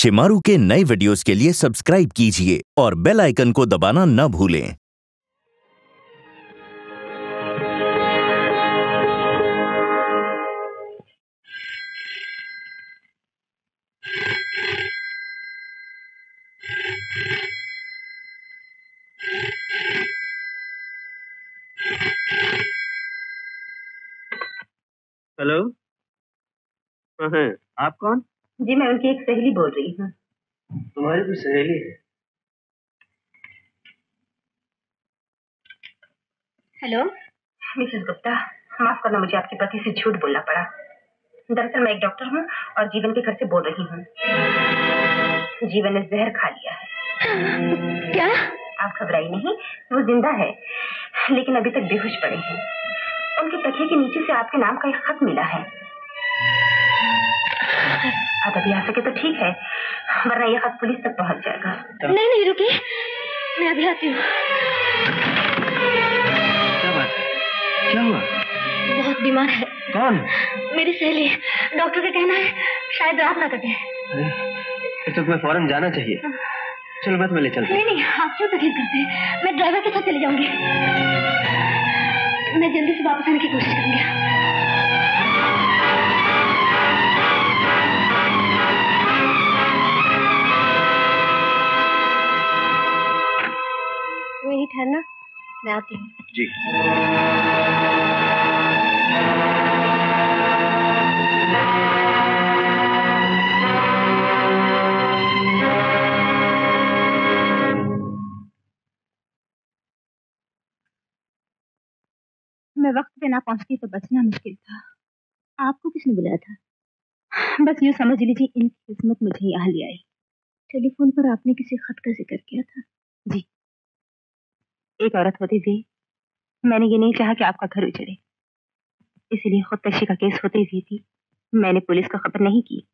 शिमारू के नए वीडियोस के लिए सब्सक्राइब कीजिए और बेल आइकन को दबाना न भूलें। हेलो। हाँ, आप कौन? जी मैं उनकी एक सहेली बोल रही हूँ। तुम्हारी भी सहेली है? हेलो मिसेस गुप्ता, माफ करना, मुझे आपके पति से झूठ बोलना पड़ा। दरअसल मैं एक डॉक्टर हूँ और जीवन के घर से बोल रही हूँ। जीवन ने जहर खा लिया है। क्या? आप घबराइए नहीं, वो जिंदा है लेकिन अभी तक बेहोश पड़े हैं। उनके तकिए के नीचे से आपके नाम का एक खत मिला है। आप अभी आ सके तो ठीक है, वरना यह खत पुलिस तक पहुंच जाएगा। नहीं नहीं रुकिए, मैं अभी आती हूँ। क्या बात है? क्या हुआ? बहुत बीमार है। कौन? मेरी सहेली। डॉक्टर का कहना है शायद रात ना कटे। फिर तो तुम्हें फौरन जाना चाहिए। चलो मैं तुम्हें ले चलता हूँ। नहीं नहीं, आप क्यों तकलीफ करते हैं? मैं ड्राइवर के साथ चली जाऊंगी। मैं जल्दी से वापस आने की कोशिश करूंगी। यही ठहरना, मैं आती हूँ। जी। मैं वक्त पे ना पहुंचती तो बचना मुश्किल था। आपको किसने बुलाया था? बस यूँ समझ लीजिए इनकी किस्मत मुझे यहाँ ले आई। टेलीफोन पर आपने किसी खत का जिक्र किया था। जी, एक औरत होती थी, मैंने ये नहीं चाहा कि आपका घर उजड़े, इसीलिए खुदकशी का केस होते हुए भी मैंने पुलिस को खबर नहीं की।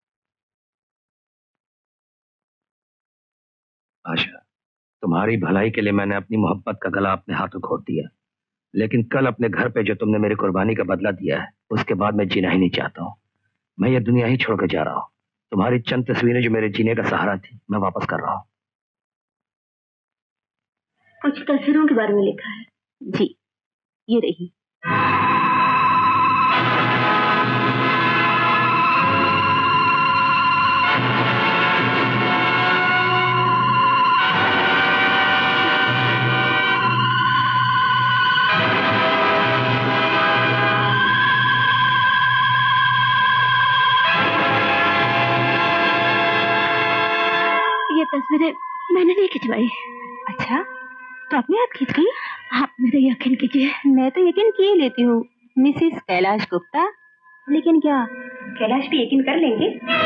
आशा, तुम्हारी भलाई के लिए मैंने अपनी मोहब्बत का गला अपने हाथों घोट दिया, लेकिन कल अपने घर पे जो तुमने मेरी कुर्बानी का बदला दिया है, उसके बाद मैं जीना ही नहीं चाहता हूँ। मैं ये दुनिया ही छोड़कर जा रहा हूँ। तुम्हारी चंद तस्वीरें जो मेरे जीने का सहारा थी, मैं वापस कर रहा हूँ। कुछ तस्वीरों के बारे में लिखा है। जी, ये रही। ये तस्वीरें मैंने नहीं खिंचवाई। अच्छा, तो अपने आप खींच गई? आप मेरा यकीन कीजिए। मैं तो यकीन किए लेती हूँ मिसेस कैलाश गुप्ता, लेकिन क्या कैलाश भी यकीन कर लेंगे?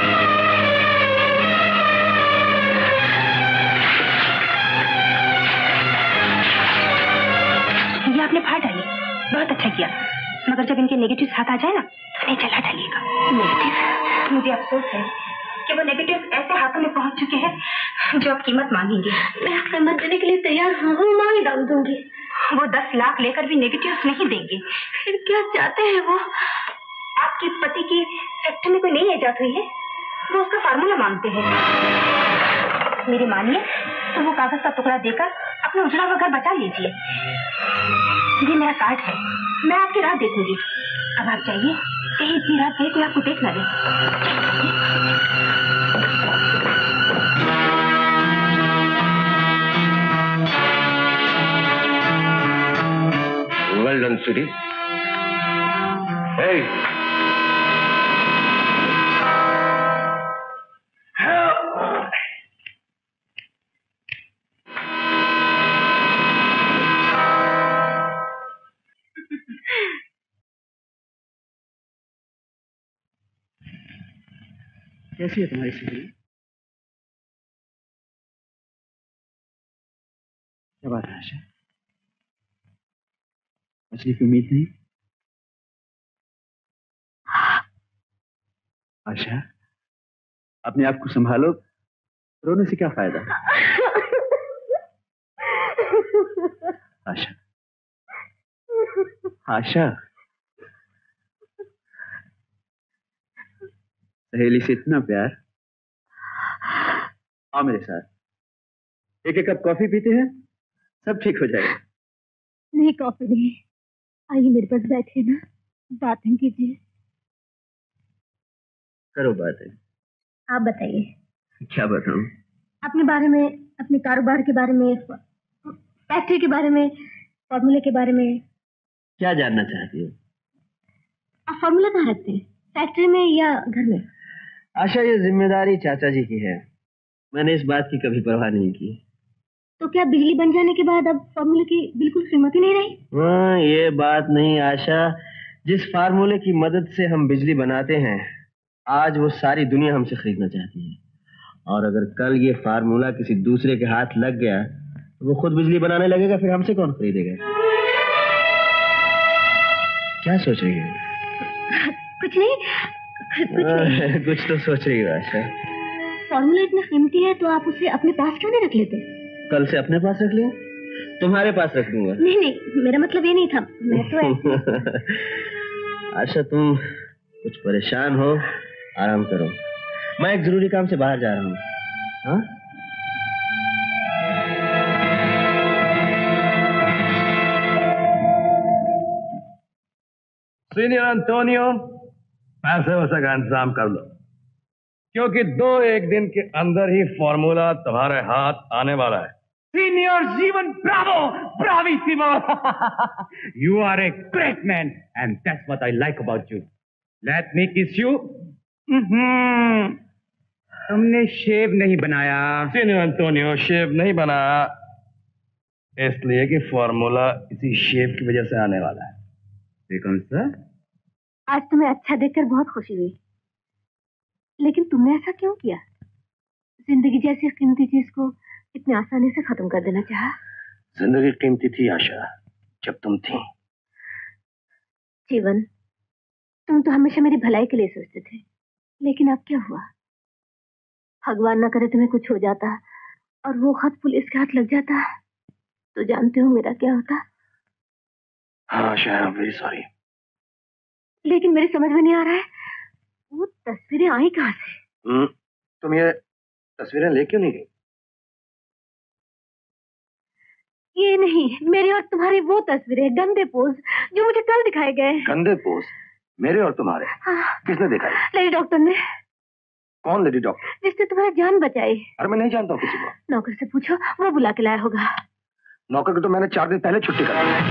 ये आपने फाड़ डाली, बहुत अच्छा किया, मगर जब इनके नेगेटिव हाथ आ जाए ना तो नहीं चला डालिएगा। नेगेटिव? मुझे अफसोस है कि वो नेगेटिव ऐसे हाथों में पहुंच चुके हैं जो अब कीमत मांगेंगे। मैं कीमत देने के लिए तैयार हूँ, मांग डाल दूंगी। वो 10 लाख लेकर भी नेगेटिव्स नहीं देंगे। फिर क्या चाहते हैं वो? आपके पति की फैक्ट्री में कोई नई इजाद हुई है, वो उसका फार्मूला मांगते हैं। मेरी मानिए तो वो कागज का टुकड़ा देकर अपना उजड़ा हुआ घर बचा लीजिए। ये मेरा कार्ड है, मैं आपकी राह देखूंगी। अब आप जाइए, कहीं इतनी रात गए कोई आपको देख न ले। Well done, sweetie. Hey! कैसी है तुम्हारी सहेली? क्या बात है आशा? मछली की उम्मीद नहीं? आशा, अपने आप को संभालो, रोने से क्या फायदा? आशा, आशा, सहेली से इतना प्यार, आओ मेरे साथ, एक एक कप कॉफी पीते हैं, सब ठीक हो जाएगा। नहीं, कॉफी नहीं, आइए मेरे पास बैठिए ना, बातें कीजिए। करो बातें। आप बताइए। क्या बताऊं? अपने बारे में, अपने कारोबार के बारे में, फैक्ट्री के बारे में, फॉर्मूले के बारे में। क्या जानना चाहती हो? आप फॉर्मूला कहाँ रखते हैं, फैक्ट्री में या घर में? आशा, ये जिम्मेदारी चाचा जी की है, मैंने इस बात की कभी परवाह नहीं की। तो क्या बिजली बन जाने के बाद अब फॉर्मूले की बिल्कुल कीमत ही नहीं रही? हाँ, ये बात नहीं आशा, जिस फार्मूले की मदद से हम बिजली बनाते हैं, आज वो सारी दुनिया हमसे खरीदना चाहती है। और अगर कल ये फार्मूला किसी दूसरे के हाथ लग गया तो वो खुद बिजली बनाने लगेगा, फिर हमसे कौन खरीदेगा? क्या सोच रही है? कुछ नहीं, कुछ नहीं। कुछ तो सोच रही हो आशा। फॉर्मूला इतना कीमती है तो आप उसे अपने पास क्यों नहीं रख लेते? कल से अपने पास रख लिया, तुम्हारे पास रख लूंगा। नहीं नहीं, मेरा मतलब ये नहीं था, मैं तो आशा, तुम कुछ परेशान हो, आराम करो, मैं एक जरूरी काम से बाहर जा रहा हूँ। हाँ? सीनियर एंटोनियो, पैसे वैसे का इंतजाम कर लो, क्योंकि 2-1 दिन के अंदर ही फॉर्मूला तुम्हारे हाथ आने वाला है। Senior Jeevan, bravo! Bravissimo! You are a great man, and that's what I like about you. Let me kiss you. तुमने शेव नहीं बनाया। सीनियर एंटोनियो, शेव नहीं बनाया, इसलिए कि फॉर्मूला इसी शेव की वजह से आने वाला है। कौन सर? आज तुम्हें अच्छा देखकर बहुत खुशी हुई, लेकिन तुमने ऐसा क्यों किया? जिंदगी जैसी कीमती चीज को इतने आसानी से खत्म कर देना चाहा। जिंदगी कीमती थी आशा, जब तुम थी। जीवन, तुम तो हमेशा मेरी भलाई के लिए सोचते थे, लेकिन अब क्या हुआ? भगवान ना करे तुम्हें कुछ हो जाता और वो खत पुलिस के हाथ लग जाता, तो जानते हो मेरा क्या होता? हाँ Asha, I am very sorry. लेकिन मेरी समझ में नहीं आ रहा है, वो तस्वीरें आई कहाँ से? तुम ये तस्वीरें ले क्यों नहीं गई? ये नहीं, मेरी और तुम्हारी वो तस्वीरें, गंदे पोज जो मुझे कल दिखाए गए। गंदे पोज? मेरे और तुम्हारे? हाँ। किसने दिखाई? लेडी डॉक्टर ने। कौन लेडी डॉक्टर? जिसने तुम्हारी जान बचाई। अरे मैं नहीं जानता हूँ किसी को। नौकर से पूछो, वो बुला के लाया होगा। नौकर को तो मैंने 4 दिन पहले छुट्टी कर दी।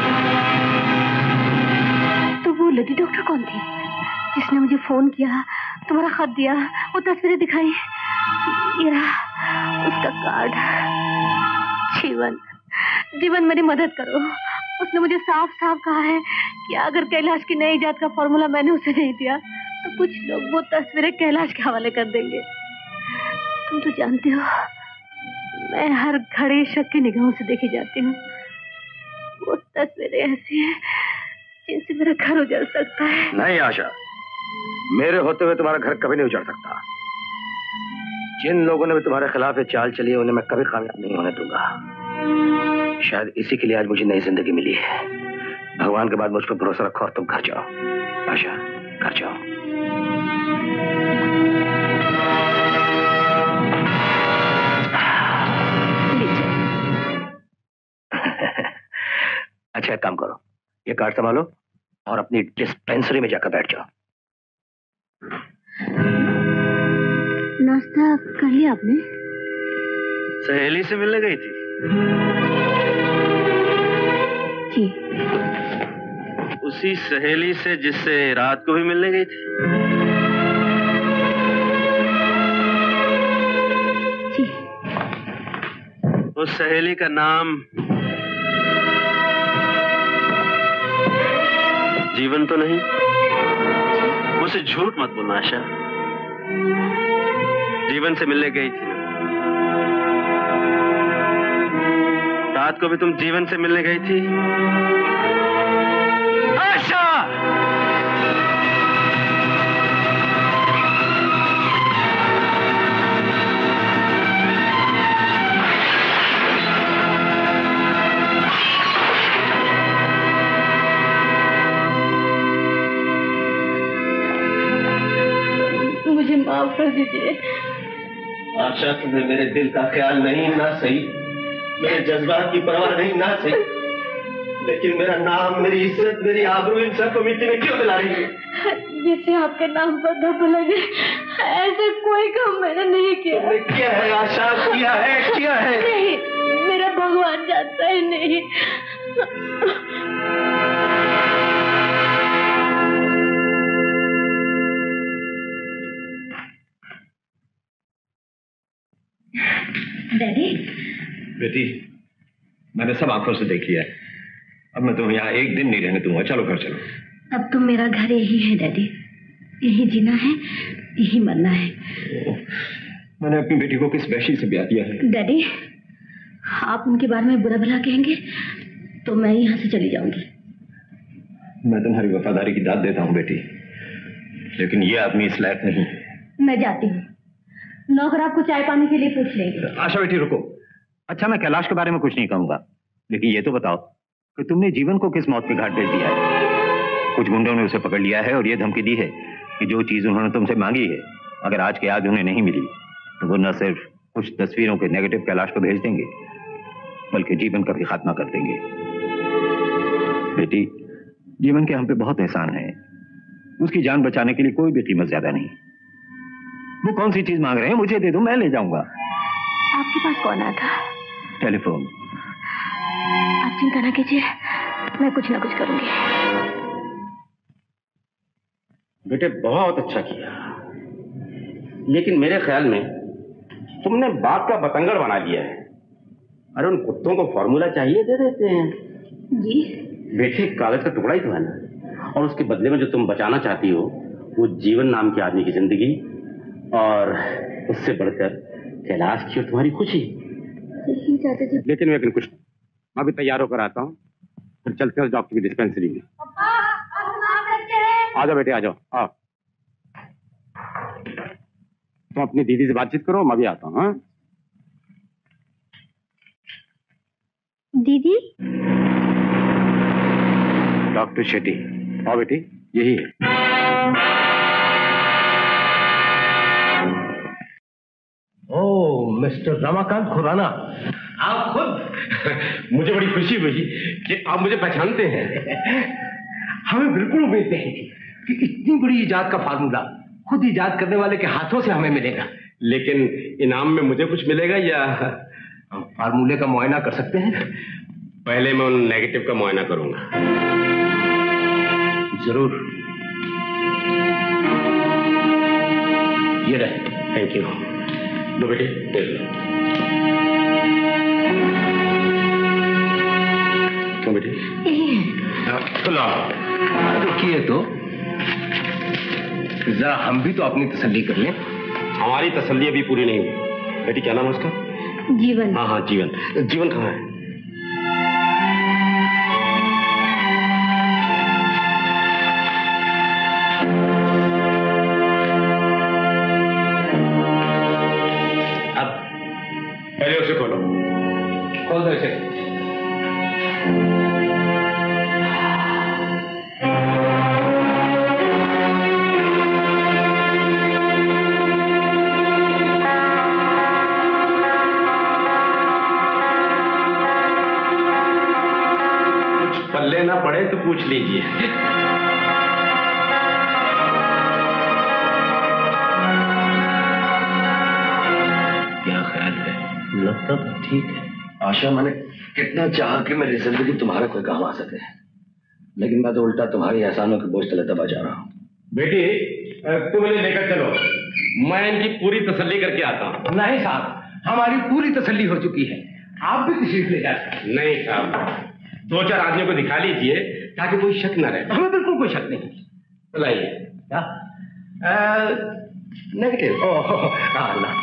तो वो लेडी डॉक्टर कौन थी जिसने मुझे फोन किया, तुम्हारा खत दिया, वो तस्वीरें दिखाई? ये रहा उसका कार्ड। जीवन, जीवन मेरी मदद करो। उसने मुझे साफ साफ कहा है कि अगर कैलाश की नई इजाद का फॉर्मूला मैंने उसे नहीं दिया तो कुछ लोग वो तस्वीरें कैलाश के हवाले कर देंगे। तुम तो जानते हो मैं हर घड़ी शक की निगाहों से देखी जाती हूँ। वो तस्वीरें ऐसी हैं जिनसे मेरा घर उजड़ सकता है। नहीं आशा, मेरे होते हुए तुम्हारा घर कभी नहीं उजड़ सकता। जिन लोगों ने भी तुम्हारे खिलाफ ये चाल चली है उन्हें मैं कभी कामयाब नहीं होने दूंगा। शायद इसी के लिए आज मुझे नई जिंदगी मिली है। भगवान के बाद मुझ पर भरोसा रखो और तुम घर जाओ। आशा, घर जाओ। अच्छा, एक काम करो, ये कार्ड संभालो और अपनी डिस्पेंसरी में जाकर बैठ जाओ। नाश्ता कर लिया आपने? सहेली से मिलने गई थी? जी। उसी सहेली से जिससे रात को भी मिलने गई थी? जी। उस सहेली का नाम जीवन तो नहीं? मुझसे झूठ मत बोलना आशा। जीवन से मिलने गई थी। रात को भी तुम जीवन से मिलने गई थी? आशा! मुझे माफ कर दीजिए। माफ आशा, तुम्हें मेरे दिल का ख्याल नहीं, ना सही, मेरे जज्बात की परवाह नहीं, ना सही, लेकिन मेरा नाम, मेरी इज्जत, मेरी आबरू इन सबको मिट्टी में क्यों मिला रही है? जिससे आपके नाम पर धब्बा लगे, ऐसा कोई काम मैंने नहीं किया। क्या है आशा, किया है, किया है? नहीं, मेरा भगवान जानता है। नहीं, डैडी। बेटी, मैंने सब आंखों से देख लिया है। अब मैं तुम्हें यहाँ एक दिन नहीं रहने दूंगा। चलो घर चलो। अब तो मेरा घर यही है डैडी, यही जीना है, यही मरना है। मैंने अपनी बेटी को किस वैशी से ब्याह दिया है? डैडी, आप उनके बारे में बुरा भला कहेंगे तो मैं यहाँ से चली जाऊंगी। मैं तुम्हारी वफादारी की दाद देता हूँ बेटी, लेकिन ये आदमी इस लायक नहीं। मैं जाती हूँ, नौकर आपको चाय पानी के लिए पूछ लेंगे। आशा बेटी रुको। अच्छा, मैं कैलाश के बारे में कुछ नहीं कहूंगा, लेकिन ये तो बताओ कि तुमने जीवन को किस मौत के घाट भेज दिया है? कुछ गुंडों ने उसे पकड़ लिया है और ये धमकी दी है कि जो चीज उन्होंने तुमसे मांगी है, अगर आज के आज उन्हें नहीं मिली तो वो न सिर्फ कुछ तस्वीरों के नेगेटिव कैलाश को भेज देंगे, बल्कि जीवन का भी खात्मा कर देंगे। बेटी, जीवन के हम पे बहुत एहसान है। उसकी जान बचाने के लिए कोई भी कीमत ज्यादा नहीं। वो कौन सी चीज मांग रहे हैं, मुझे दे दो, मैं ले जाऊंगा। आपके पास कौन आया था? टेलीफोन। आप चिंता ना कीजिए, मैं कुछ ना कुछ करूंगी। बेटे, बहुत अच्छा किया, लेकिन मेरे ख्याल में तुमने बात का बतंगड़ बना लिया है। अरे उन कुत्तों को फॉर्मूला चाहिए, दे देते हैं। जी बेटे, कागज का टुकड़ा ही तो है ना, और उसके बदले में जो तुम बचाना चाहती हो वो जीवन नाम के आदमी की जिंदगी, और उससे बढ़कर कैलाश की और तुम्हारी खुशी। लेकिन कुछ नहीं, मैं भी तैयार होकर आता हूँ, फिर चलते हैं डॉक्टर की डिस्पेंसरी में। आ जाओ बेटे, आ जाओ। आओ, तुम अपनी दीदी से बातचीत करो, मैं भी आता हूँ। हाँ दीदी। डॉक्टर शेट्टी। आओ बेटी, यही है। ओह, मिस्टर रमाकांत खुराना, आप खुद। मुझे बड़ी खुशी हुई कि आप मुझे पहचानते हैं। हमें बिल्कुल उम्मीद नहीं थी कि इतनी बड़ी इजाद का फार्मूला खुद इजाद करने वाले के हाथों से हमें मिलेगा। लेकिन इनाम में मुझे कुछ मिलेगा या हम फार्मूले का मुआयना कर सकते हैं? पहले मैं उन नेगेटिव का मुआयना करूंगा। जरूर। ये रहे। Thank you. लो बेटे, देख लो। क्यों बेटे? देखिए तो जरा हम भी तो अपनी तसल्ली कर लें। हमारी तसल्ली अभी पूरी नहीं हुई। बेटी, क्या नाम है उसका? जीवन। हाँ हाँ, जीवन। जीवन कहाँ है? अब पहले उसे खोलो। खोल दो इसे। लेना पड़े तो पूछ लीजिए। क्या ख्याल है? लगता तो ठीक है। आशा, मैंने कितना चाहा कि मेरी जिंदगी तुम्हारा कोई काम आ सके, लेकिन मैं तो उल्टा तुम्हारी एहसानों के बोझ तले दबा जा रहा हूँ। बेटी, तुम इन्हें लेकर चलो, मैं इनकी पूरी तसल्ली करके आता हूँ। नहीं साहब, हमारी पूरी तसल्ली हो चुकी है, आप भी तशरीफ ले जा सकते हैं। नहीं साहब, 2-4 आदमियों को दिखा लीजिए ताकि कोई शक न रहे। हमें बिल्कुल कोई शक नहीं। बुलाइए। क्या? नेगेटिव। अल्लाह।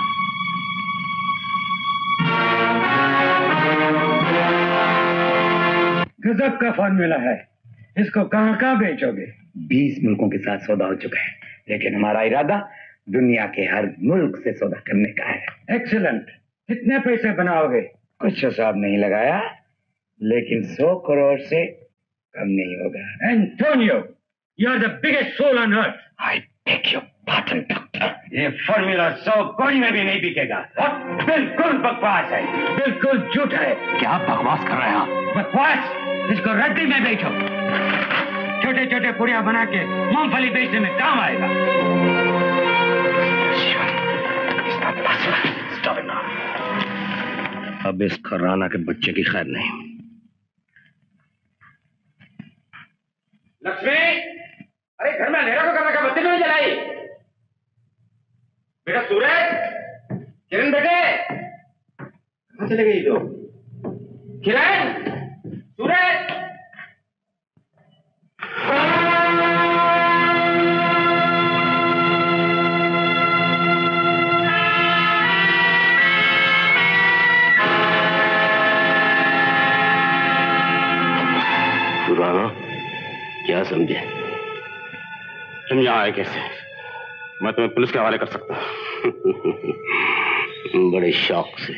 गजब का फॉर्मूला है, इसको कहाँ कहाँ बेचोगे? 20 मुल्कों के साथ सौदा हो चुका है, लेकिन हमारा इरादा दुनिया के हर मुल्क से सौदा करने का है। एक्सीलेंट। कितने पैसे बनाओगे? कुछ हिसाब नहीं लगाया, लेकिन 100 करोड़ से कम नहीं होगा। Antonio, you are the biggest soul on earth. I take your pardon, doctor. ये फॉर्मूला 100 कोई में भी नहीं बिकेगा। बिल्कुल बकवास है, बिल्कुल झूठ है। क्या बकवास कर रहे हैं आप? बकवास? इसको रद्दी में बेचो, छोटे छोटे पुड़िया बना के मूंगफली बेचने में काम आएगा। अब इस खराना के बच्चे की खैर नहीं। लक्ष्मी, अरे घर में अंधेरा को करने का बत्ती क्यों नहीं जलाई? बेटा सूरज, किरण बेटे, कहाँ चले गई तो? किरण, सूरज। पुराना क्या समझे? तुम यहाँ आए कैसे? मैं तुम्हें पुलिस के हवाले कर सकता हूँ। बड़े शौक से।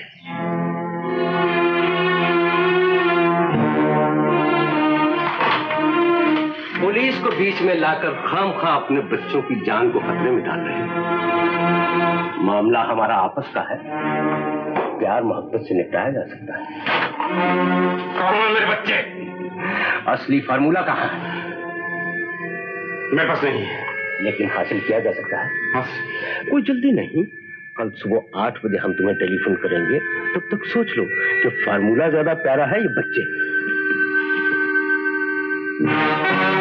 पुलिस को बीच में लाकर खामखा अपने बच्चों की जान को खतरे में डाल रहे हैं। मामला हमारा आपस का है, प्यार मोहब्बत से निपटाया जा सकता है। कौन है मेरे बच्चे? असली फार्मूला कहाँ है? मेरे पास नहीं है, लेकिन हासिल किया जा सकता है। बस कोई जल्दी नहीं, कल सुबह 8 बजे हम तुम्हें टेलीफोन करेंगे। तब तक सोच लो कि फार्मूला ज्यादा प्यारा है या बच्चे।